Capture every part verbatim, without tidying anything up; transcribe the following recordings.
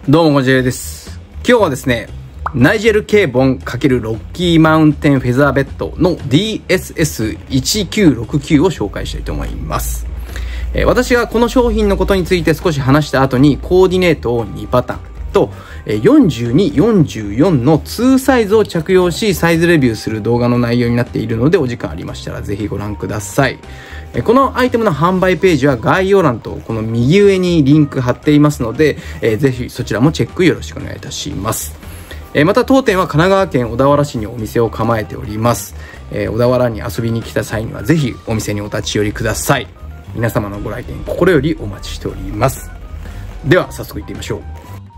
どうもこちらです。今日はですね、ナイジェル・ケーボン×ロッキーマウンテンフェザーベッドの ディーエスエスいちきゅうろくきゅう を紹介したいと思います。えー、私がこの商品のことについて少し話した後にコーディネートをにパターンとよんじゅうに、よんじゅうよんのにサイズを着用しサイズレビューする動画の内容になっているので、お時間ありましたらぜひご覧ください。このアイテムの販売ページは概要欄とこの右上にリンク貼っていますので、えー、ぜひそちらもチェックよろしくお願いいたします。えー、また当店は神奈川県小田原市にお店を構えております。えー、小田原に遊びに来た際にはぜひお店にお立ち寄りください。皆様のご来店心よりお待ちしております。では早速いってみましょう。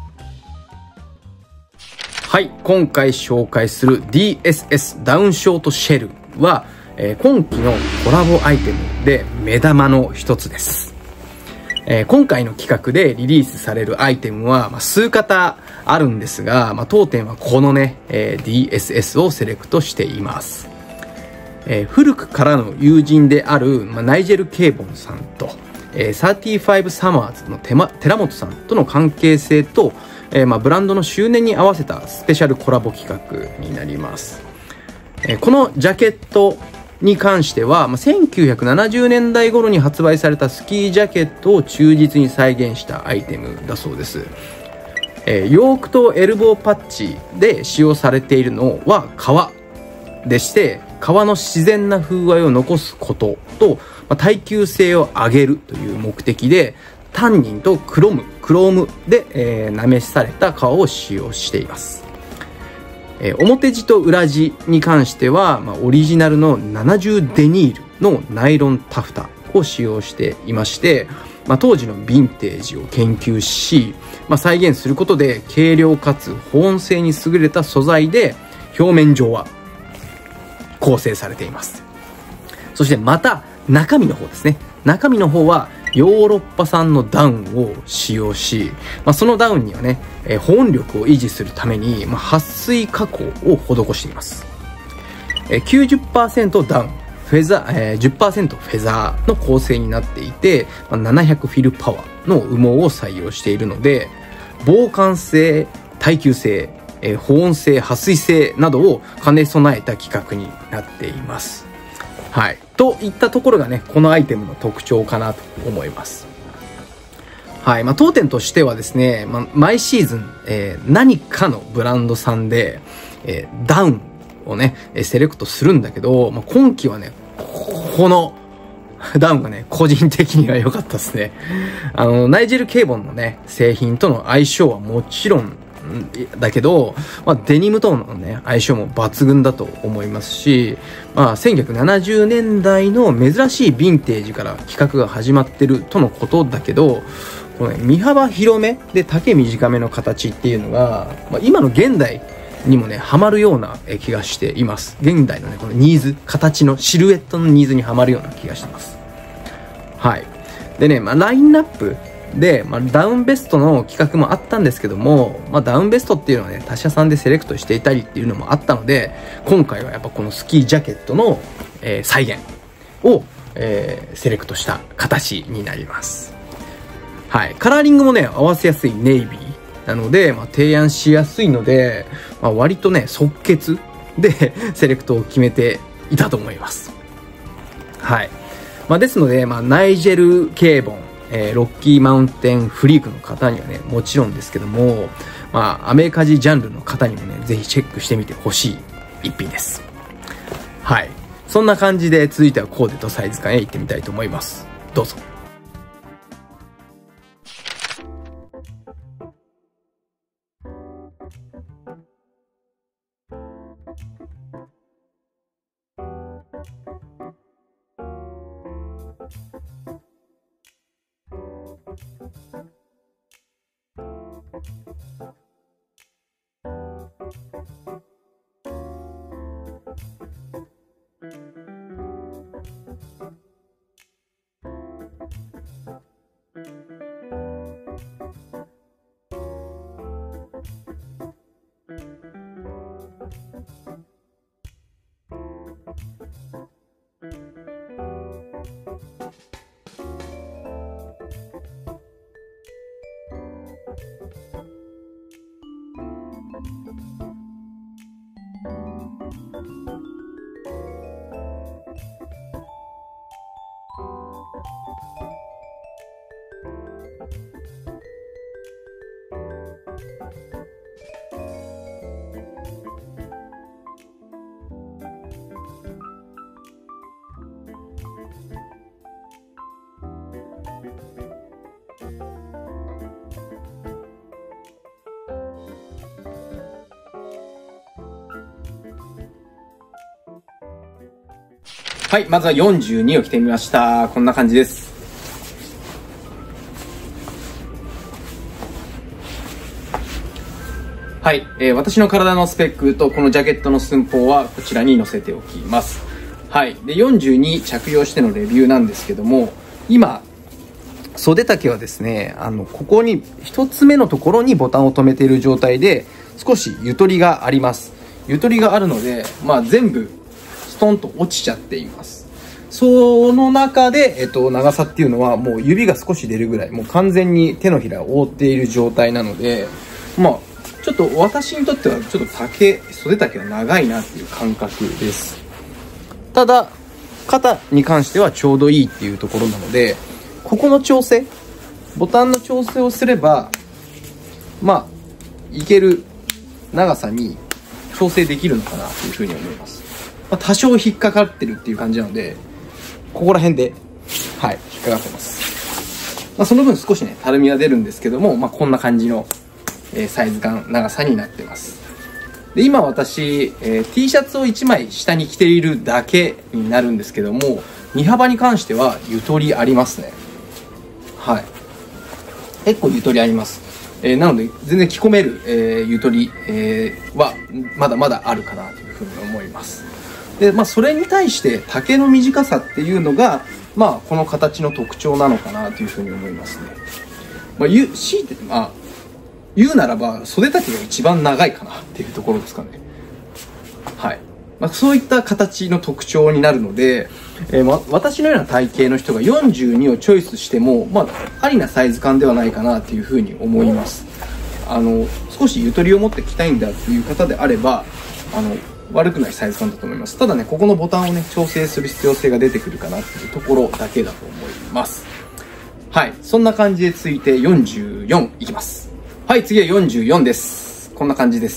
はい、今回紹介する ディーエスエス ダウンショートシェルは、えー、今期のコラボアイテムで目玉の一つです。えー、今回の企画でリリースされるアイテムは、まあ、数型あるんですが、まあ、当店はこのね、えー、ディーエスエス をセレクトしています。えー、古くからの友人である、まあ、ナイジェル・ケーボンさんと、えー、サーティファイブサマーズのテマ寺本さんとの関係性と、えーまあ、ブランドの周年に合わせたスペシャルコラボ企画になります。えー、このジャケットに関しては、まあ、せんきゅうひゃくななじゅうねんだい頃に発売されたスキージャケットを忠実に再現したアイテムだそうです。えー、ヨークとエルボーパッチで使用されているのは革でして、革の自然な風合いを残すことと、まあ、耐久性を上げるという目的でタンニンとクロム、クロームで、えー、なめされた革を使用しています。えー、表地と裏地に関しては、まあ、オリジナルのななじゅうデニールのナイロンタフタを使用していまして、まあ、当時のヴィンテージを研究し、まあ、再現することで軽量かつ保温性に優れた素材で表面上は構成されています。そしてまた中身の方ですね。中身の方はヨーロッパ産のダウンを使用し、まあ、そのダウンにはね、えー、保温力を維持するために、まあ、撥水加工を施しています。えー、きゅうじゅっパーセント ダウン、フェザー、えー、じゅっパーセント フェザーの構成になっていて、まあ、ななひゃくフィルパワーの羽毛を採用しているので、防寒性、耐久性、えー、保温性、撥水性などを兼ね備えた規格になっています。はい。といったところがね、このアイテムの特徴かなと思います。はい。まあ、当店としてはですね、まあ、毎シーズン、えー、何かのブランドさんで、えー、ダウンをね、セレクトするんだけど、まあ、今季はね、このダウンがね、個人的には良かったですね。あの、ナイジェル・ケーボンのね、製品との相性はもちろん、だけど、まあ、デニムとのね相性も抜群だと思いますし、まあ、せんきゅうひゃくななじゅうねんだいの珍しいヴィンテージから企画が始まってるとのことだけど、この、ね、身幅広めで丈短めの形っていうのが、まあ、今の現代にもねハマるような気がしています。現代のねこのニーズ、形のシルエットのニーズにハマるような気がしてます。はい。でね、まあ、ラインナップで、まあ、ダウンベストの企画もあったんですけども、まあ、ダウンベストっていうのはね他社さんでセレクトしていたりっていうのもあったので、今回はやっぱこのスキージャケットの、えー、再現を、えー、セレクトした形になります。はい。カラーリングもね合わせやすいネイビーなので、まあ、提案しやすいので、まあ、割とね即決でセレクトを決めていたと思います。はい。まあ、ですので、まあ、ナイジェル・ケーボン、えー、ロッキーマウンテンフリークの方にはねもちろんですけども、まあアメカジジャンルの方にもねぜひチェックしてみてほしい一品です。はい。そんな感じで続いてはコーデとサイズ感へ行ってみたいと思います。どうぞ。 はい、まずはよんじゅうにを着てみました。こんな感じです。はい、えー、私の体のスペックとこのジャケットの寸法はこちらに載せておきます。はい、でよんじゅうに着用してのレビューなんですけども、今袖丈はですね、あのここにひとつめのところにボタンを留めている状態で、少しゆとりがあります。ゆとりがあるので、まあ、全部ストンと落ちちゃっています。その中で、えっと、長さっていうのはもう指が少し出るぐらい、もう完全に手のひらを覆っている状態なので、まあちょっと私にとってはちょっと丈袖丈が長いなっていう感覚です。ただ肩に関してはちょうどいいっていうところなので、ここの調整、ボタンの調整をすればまあいける長さに調整できるのかなというふうに思います。まあ、多少引っかかってるっていう感じなので、ここら辺ではい引っかかってます。まあ、その分少しねたるみは出るんですけども、まあ、こんな感じのえー、サイズ感長さになってます。で今私、えー、T シャツをいちまい下に着ているだけになるんですけども、身幅に関してはゆとりありますね。はい、結構ゆとりあります。えー、なので全然着込める、えー、ゆとり、えー、はまだまだあるかなというふうに思います。でまあそれに対して丈の短さっていうのがまあこの形の特徴なのかなというふうに思いますね。まあ強いてまあ言うならば袖丈が一番長いかなっていうところですかね。はい、まあ、そういった形の特徴になるので、えーま、私のような体型の人がよんじゅうにをチョイスしても、まあ、ありなサイズ感ではないかなっていうふうに思います。あの少しゆとりを持って着たいんだっていう方であればあの悪くないサイズ感だと思います。ただねここのボタンをね調整する必要性が出てくるかなっていうところだけだと思います。はい、そんな感じで続いてよんじゅうよんいきます。はい、次はよんじゅうよんです。こんな感じです。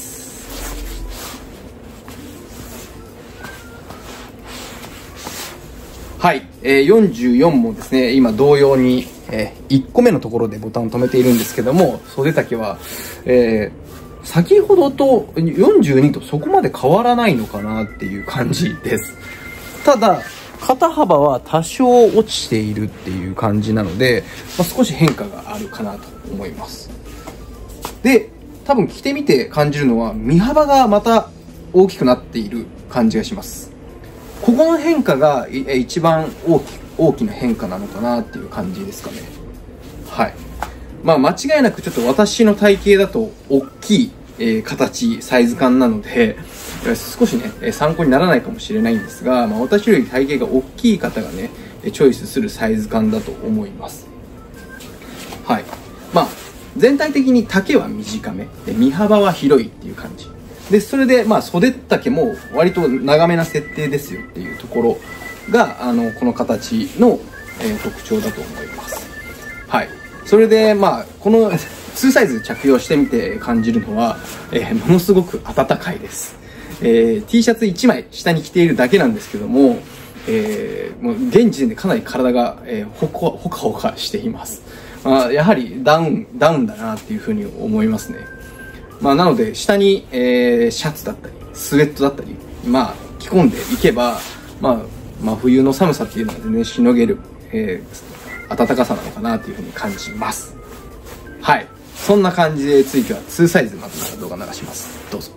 はい、えー、よんじゅうよんもですね、今同様に、えー、いっこめのところでボタンを止めているんですけども、袖丈は、えー、先ほどとよんじゅうにとそこまで変わらないのかなっていう感じです。ただ、肩幅は多少落ちているっていう感じなので、まあ、少し変化があるかなと思います。で、多分着てみて感じるのは身幅がまた大きくなっている感じがします。ここの変化が一番大き大きな変化なのかなっていう感じですかね。はい。まあ間違いなくちょっと私の体型だと大きい、えー、形、サイズ感なので、少しね、参考にならないかもしれないんですが、まあ、私より体型が大きい方がね、チョイスするサイズ感だと思います。はい。まあ全体的に丈は短めで身幅は広いっていう感じで、それでまあ袖丈も割と長めな設定ですよっていうところがあのこの形の、えー、特徴だと思います。はい。それでまあこのにサイズ着用してみて感じるのは、えー、ものすごく暖かいです。えー、T シャツいちまい下に着ているだけなんですけども、えー、もう現時点でかなり体が、えー、ほこほかほかしています。まあ、やはりダウン、ダウンだなっていうふうに思いますね。まあ、なので、下に、えー、シャツだったり、スウェットだったり、まあ、着込んでいけば、まあ、真冬の寒さっていうのは全然しのげる、えー、暖かさなのかなというふうに感じます。はい。そんな感じで、続いてはにサイズまとめた動画流します。どうぞ。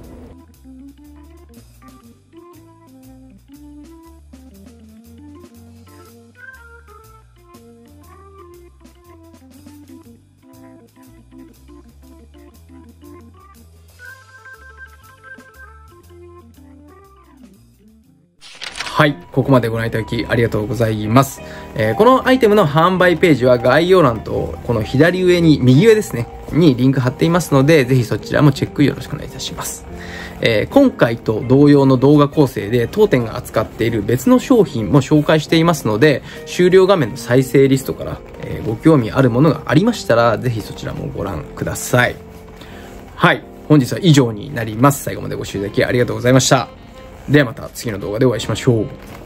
はい。ここまでご覧いただきありがとうございます。えー、このアイテムの販売ページは概要欄とこの左上に、右上ですね、にリンク貼っていますので、ぜひそちらもチェックよろしくお願いいたします。えー、今回と同様の動画構成で当店が扱っている別の商品も紹介していますので、終了画面の再生リストから、えー、ご興味あるものがありましたら、ぜひそちらもご覧ください。はい。本日は以上になります。最後までご視聴いただきありがとうございました。ではまた次の動画でお会いしましょう。